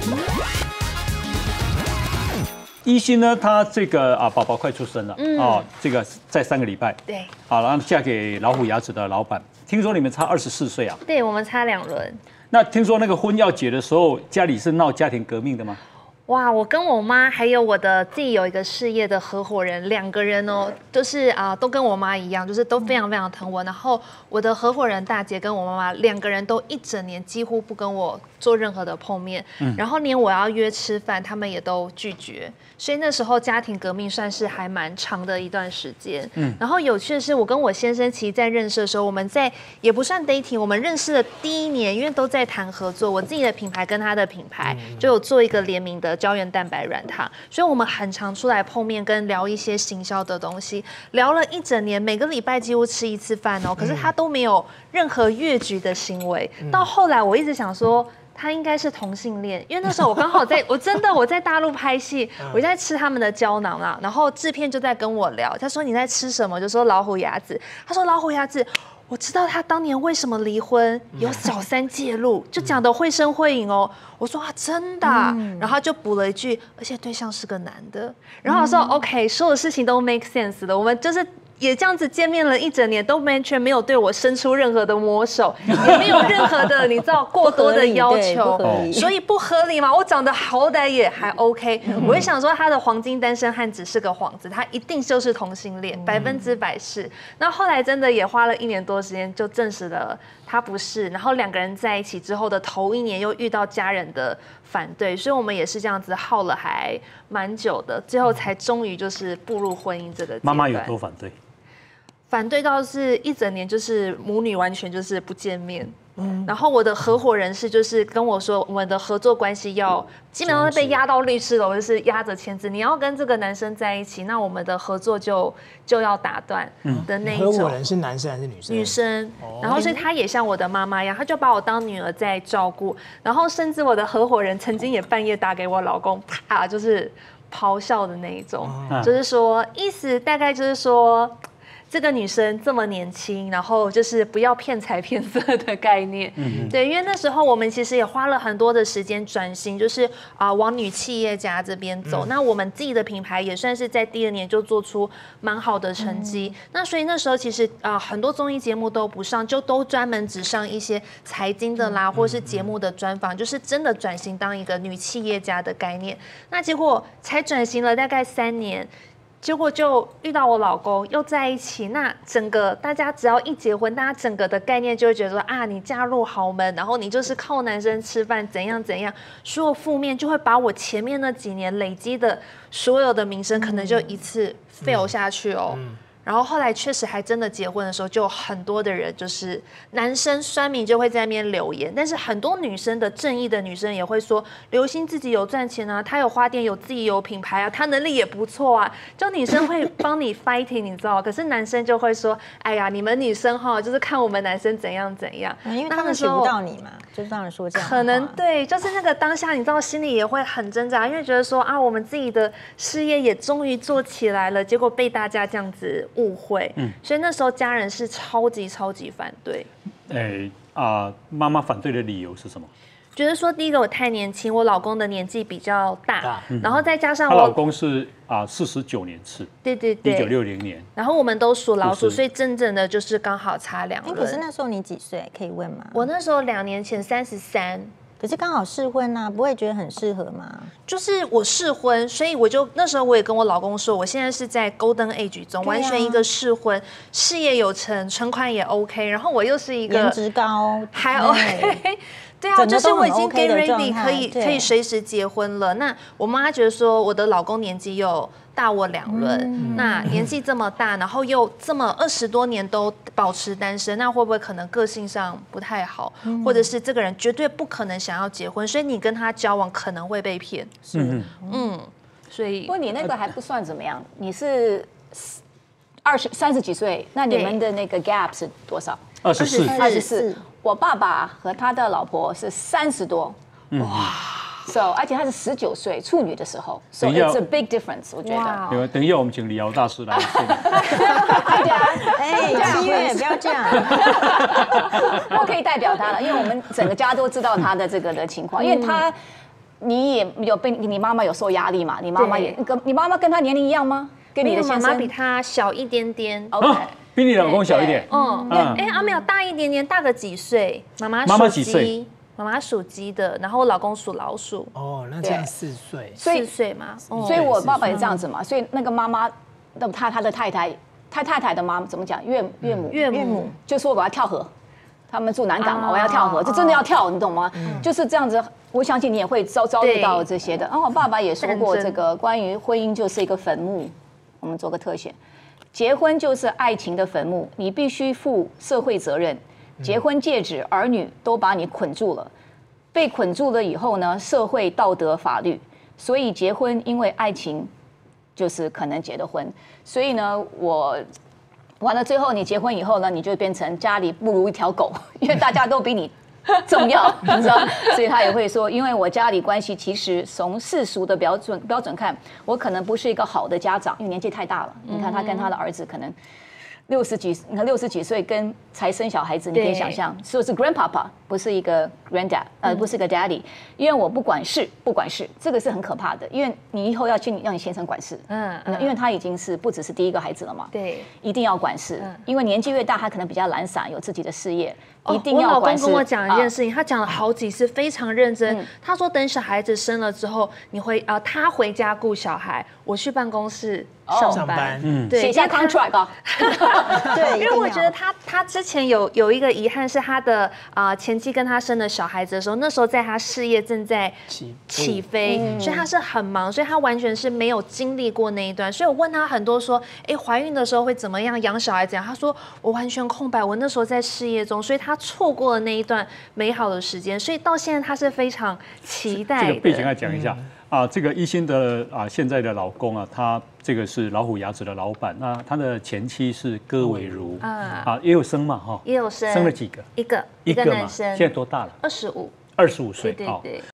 一心呢，她这个宝宝快出生了这个在3个礼拜， 对， 然后嫁给老虎牙齿的老板，听说你们差24岁啊？ 对，我们差2轮。 那听说那个婚要结的时候，家里是闹家庭革命的吗？ 哇，我跟我妈还有我的自己有一个事业的合伙人，2个人哦，就是都跟我妈一样，就是都非常非常疼我。然后我的合伙人大姐跟我妈妈2个人都1整年几乎不跟我做任何的碰面，然后连我要约吃饭，他们也都拒绝。所以那时候家庭革命算是还蛮长的一段时间。然后有趣的是，我跟我先生其实在认识的时候，我们在也不算 dating， 我们认识的第1年，因为都在谈合作，我自己的品牌跟他的品牌就有做一个联名的胶原蛋白软糖，所以我们很常出来碰面，跟聊一些行销的东西，聊了1整年，每个礼拜几乎吃1次饭哦，可是他都没有任何越矩的行为。到后来我一直想说，他应该是同性恋，因为那时候我刚好在，我在大陆拍戏，我在吃他们的胶囊啦，然后制片就在跟我聊，他说你在吃什么？就说老虎牙子，他说老虎牙子。我知道他当年为什么离婚，有小三介入，就讲得绘声绘影哦。我说啊，真的然后他就补了一句，而且对象是个男的。然后我说 OK， 所有事情都 make sense 的，我们就是也这样子见面了1整年，都完全没有对我伸出任何的魔手，也没有任何的你知道过多的要求，所以不合理嘛。我长得好歹也还 OK，我就想说他的黄金单身汉只是个幌子，他一定就是同性恋，100%是。那后来真的也花了1年多时间，就证实了他不是。然后2个人在一起之后的头1年又遇到家人的反对，所以我们也是这样子耗了还蛮久的，最后才终于就是步入婚姻这个阶段。 妈妈有多反对？ 反对到是1整年，就是母女完全就是不见面。然后我的合伙人是就是跟我说，我们的合作关系要基本上是被压到律师楼，就是压着签字，你要跟这个男生在一起，那我们的合作就要打断的那一种。 合伙人是男生还是女生？ 女生。然后所以他也像我的妈妈一样，他就把我当女儿在照顾。然后甚至我的合伙人曾经也半夜打给我老公，啪就是咆哮的那一种，就是说意思大概就是说。这个女生这么年轻，然后就是不要骗财骗色的概念，对，因为那时候我们其实也花了很多的时间转型，就是往女企业家这边走。那我们自己的品牌也算是在第2年就做出蛮好的成绩。那所以那时候其实很多综艺节目都不上，就都专门只上一些财经的啦，或是节目的专访，就是真的转型当一个女企业家的概念。那结果才转型了大概3年。结果就遇到我老公又在一起，那整个大家只要一结婚，大家整个的概念就会觉得说啊，你嫁入豪门，然后你就是靠男生吃饭，怎样怎样，所有负面就会把我前面那几年累积的所有的名声，可能就一次 fail 下去哦。然后后来确实还真的结婚的时候，就有很多的人就是男生酸民就会在那边留言，但是很多女生的正义的女生也会说，刘星自己有赚钱啊，她有花店，有自己有品牌啊，她能力也不错啊，就女生会帮你 fighting， 你知道？可是男生就会说，哎呀，你们女生哈，就是看我们男生怎样怎样， 因为他们娶不到你嘛，就是让人说这样。 可能对，就是那个当下，你知道心里也会很挣扎，因为觉得说啊，我们自己的事业也终于做起来了，结果被大家这样子误会，所以那时候家人是超级反对。 妈妈反对的理由是什么？ 觉得说第一个我太年轻，我老公的年纪比较大，然后再加上她老公是49年次， 对 ，1960年， 然后我们都属老鼠，所以真正的就是刚好差2轮。 可是那时候你几岁？可以问吗？ 我那时候2年前33。 可是刚好适婚啊，不会觉得很适合吗？ 就是我适婚，所以我就那时候我也跟我老公说，我现在是在 Golden Age 中，完全一个适婚，事业有成，存款也 OK， 然后我又是一个颜值高， 还 OK。对啊，就是我已经 get ready 可以随时结婚了。那我妈觉得说我的老公年纪又大我2轮，那年纪这么大，然后又这么20多年都保持单身，那会不会可能个性上不太好，或者是这个人绝对不可能想要结婚，所以你跟他交往可能会被骗。所以不过你那个还不算怎么样，你是30几岁，那你们的那个 gap 是多少？24。我爸爸和他的老婆是30多，哇 ，so 而且他是19岁处女的时候 ，so it's a big difference， 我觉得。 等一下我们请李敖大师来。 7月不要这样。 我可以代表他了，因为我们整个家都知道他的这个的情况，因为他你也有被你妈妈有受压力嘛？你妈妈也你妈妈跟她年龄一样吗？跟你的先生？ 妈妈比他小一点点。 OK， 比你老公小一点。 没有大一点点，大个几岁。妈妈几岁？ 妈妈属鸡的，然后我老公属老鼠。 哦，那这样4岁 ，4岁嘛。 所以我爸爸也这样子嘛。所以那个妈妈的他的太太的妈妈怎么讲？岳母就说我要跳河。他们住南港嘛，我要跳河，这真的要跳，你懂吗？就是这样子。我相信你也会遭遇到这些的。然后我爸爸也说过，这个关于婚姻就是一个坟墓。我们做个特写，结婚就是爱情的坟墓，你必须负社会责任。结婚戒指、儿女都把你捆住了，被捆住了以后呢，社会、道德、法律，所以结婚因为爱情，就是可能结的婚。所以呢，我完了最后你结婚以后呢，你就变成家里不如一条狗，因为大家都比你重要，你知道？所以他也会说，因为我家里关系其实从世俗的标准看，我可能不是一个好的家长，因为年纪太大了。你看他跟他的儿子可能。60几岁跟才生小孩子，你可以想象，说是 grandpapa 不是一个 granddad， 不是一个 daddy， 因为我不管事，这个是很可怕的，因为你以后要去让你先生管事，因为他已经是不只是第一个孩子了嘛， 对， 一定要管事，因为年纪越大，他可能比较懒散，有自己的事业，一定要管事。 我老公跟我讲一件事情，他讲了好几次，非常认真。他说等小孩子生了之后，他回家顾小孩，我去办公室上班， 对，写下 contract 啊。 对，因为我觉得他之前有一个遗憾是他的前妻跟他生了小孩子的时候，那时候在他事业正在起飞，所以他是很忙，所以他完全是没有经历过那一段。所以我问他很多说，怀孕的时候会怎么样，养小孩怎样？他说我完全空白，我那时候在事业中，所以他错过了那一段美好的时间，所以到现在他是非常期待的。 这个背景要讲一下。这个一心的现在的老公啊，他这个是老虎牙子的老板，那他的前妻是戈伟如也有生嘛哈， 也有生， 生了几个？ 一个男生， 现在多大了？ 25岁。 25岁， 对对对。